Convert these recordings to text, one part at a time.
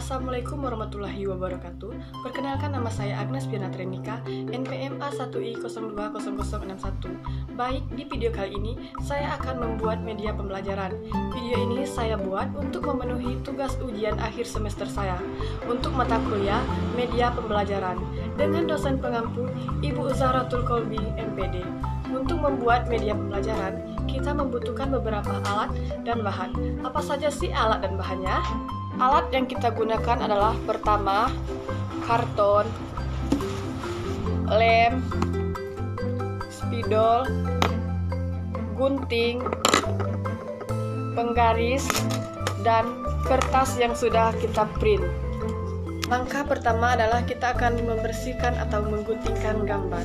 Assalamualaikum warahmatullahi wabarakatuh. Perkenalkan, nama saya Agnes Piana Trenika, NPM A1I020061. Baik, di video kali ini saya akan membuat media pembelajaran. Video ini saya buat untuk memenuhi tugas ujian akhir semester saya untuk mata kuliah media pembelajaran dengan dosen pengampu Ibu Zahratul Kolbi, MPD. Untuk membuat media pembelajaran, kita membutuhkan beberapa alat dan bahan. Apa saja sih alat dan bahannya? Alat yang kita gunakan adalah pertama, karton, lem, spidol, gunting, penggaris, dan kertas yang sudah kita print. Langkah pertama adalah kita akan membersihkan atau mengguntingkan gambar.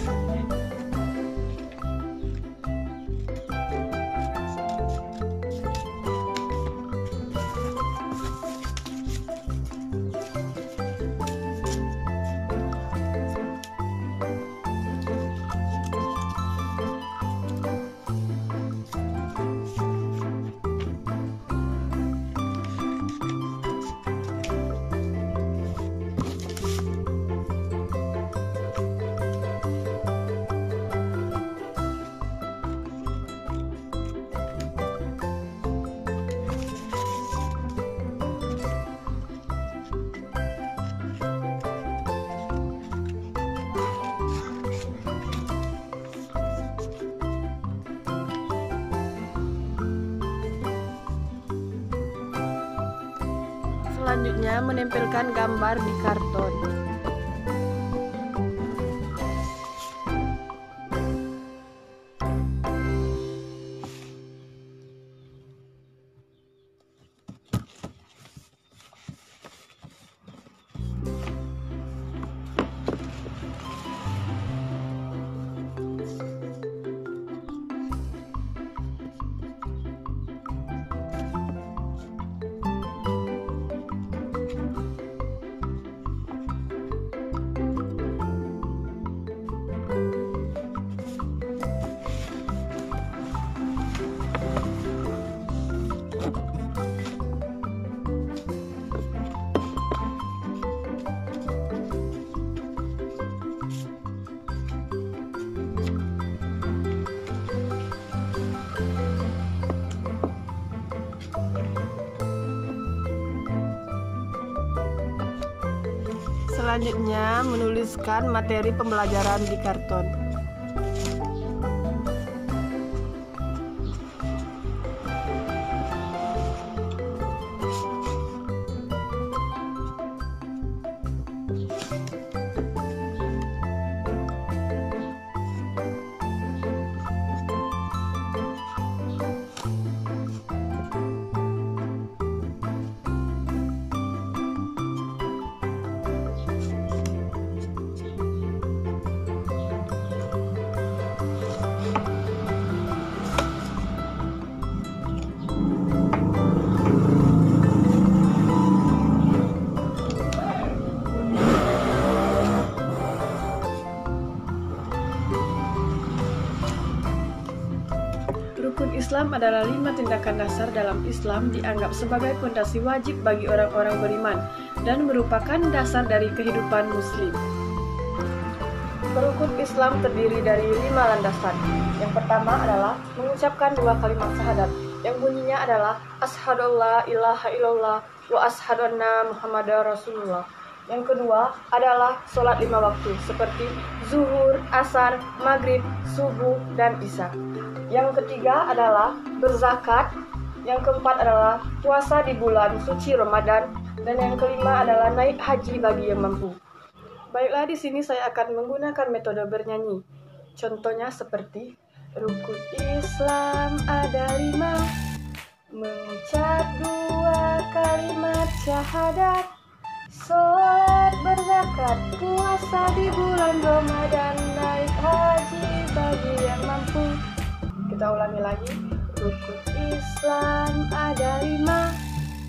Selanjutnya, menempelkan gambar di karton. Selanjutnya, menuliskan materi pembelajaran di karton. Rukun Islam adalah 5 tindakan dasar dalam Islam, dianggap sebagai fondasi wajib bagi orang-orang beriman dan merupakan dasar dari kehidupan Muslim. Rukun Islam terdiri dari 5 landasan. Yang pertama adalah mengucapkan 2 kalimat syahadat, yang bunyinya adalah Asyhadu alla ilaha illallah wa asyhadu anna Muhammadar Rasulullah. Yang kedua adalah sholat 5 waktu, seperti zuhur, asar, maghrib, subuh, dan isya. Yang ketiga adalah berzakat. Yang keempat adalah puasa di bulan suci Ramadan. Dan yang kelima adalah naik haji bagi yang mampu. Baiklah, di sini saya akan menggunakan metode bernyanyi. Contohnya seperti rukun Islam ada 5, mengucap 2 kalimat syahadat, sholat, berzakat, puasa di bulan Ramadan, naik haji bagi yang mampu. Kita ulangi lagi. Rukun Islam ada 5,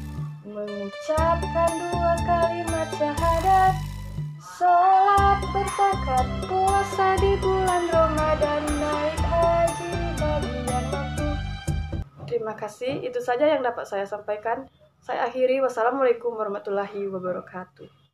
mengucapkan 2 kalimat syahadat, sholat, berzakat, puasa di bulan Ramadan, naik haji bagi yang mampu. Terima kasih, itu saja yang dapat saya sampaikan. Saya akhiri, wassalamualaikum warahmatullahi wabarakatuh.